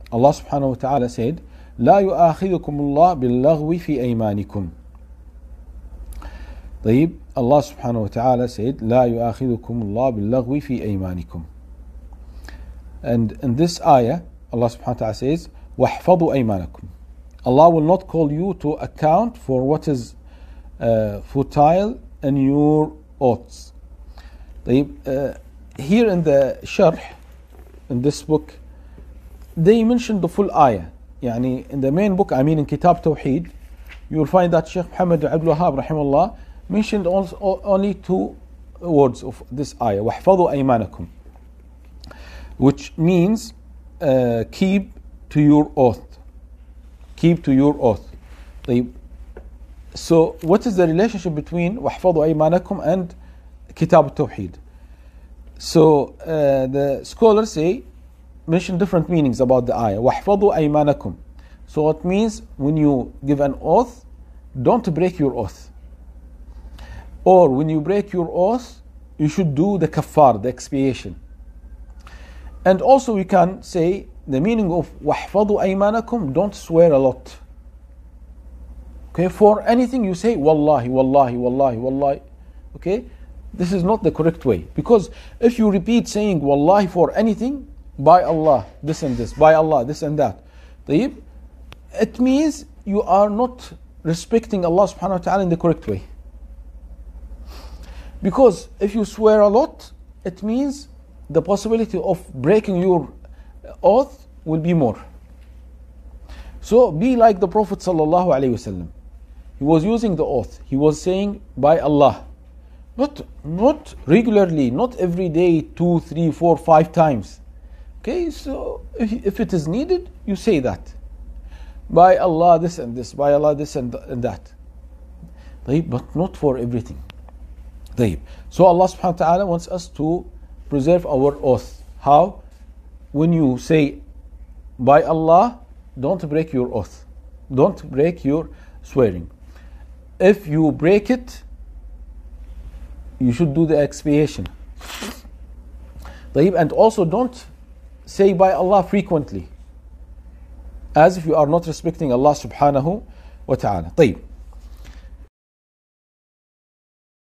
Allah subhanahu wa ta'ala said, لا يؤاخذكم الله باللغو في أيمانكم. طيب, Allah subhanahu wa ta'ala said, لا يؤاخذكم الله باللغو في أيمانكم. And in this ayah, Allah subhanahu wa ta'ala says, وَاحْفَظُوا أَيْمَانَكُمْ. Allah will not call you to account for what is futile in your oaths. Here in the Sharh, in this book, they mentioned the full ayah. يعني in the main book, I mean in Kitab Tawheed, you will find that Shaykh Muhammad Abdul Wahhab rahimahullah mentioned only 2 words of this ayah, وَاحْفَظُوا أَيْمَانَكُمْ, which means keep to your oath. Keep to your oath. So what is the relationship between وَاحْفَظُوا أَيْمَانَكُمْ and Kitab Tawheed? So the scholars mention different meanings about the ayah. وَاحْفَظُوا أَيْمَانَكُمْ. So it means when you give an oath, don't break your oath. Or when you break your oath, you should do the kaffar, the expiation. And also we can say the meaning of وَاحْفَظُوا أَيْمَانَكُمْ, don't swear a lot. Okay, for anything you say, Wallahi, Wallahi, Wallahi, Wallahi. Okay, this is not the correct way. Because if you repeat saying Wallahi for anything, by Allah, this and this, by Allah, this and that, it means you are not respecting Allah subhanahu wa ta'ala in the correct way. Because if you swear a lot, it means the possibility of breaking your oath will be more. So be like the Prophet sallallahu alaihi wasallam. He was using the oath. He was saying by Allah. Not regularly, not every day, 2, 3, 4, 5 times. Okay, so if it is needed, you say that. By Allah this and this, by Allah this and that. But not for everything. So Allah subhanahu wa ta'ala wants us to preserve our oath. How? When you say by Allah, don't break your oath. Don't break your swearing. If you break it, you should do the expiation. And also don't say by Allah frequently, as if you are not respecting Allah subhanahu wa ta'ala.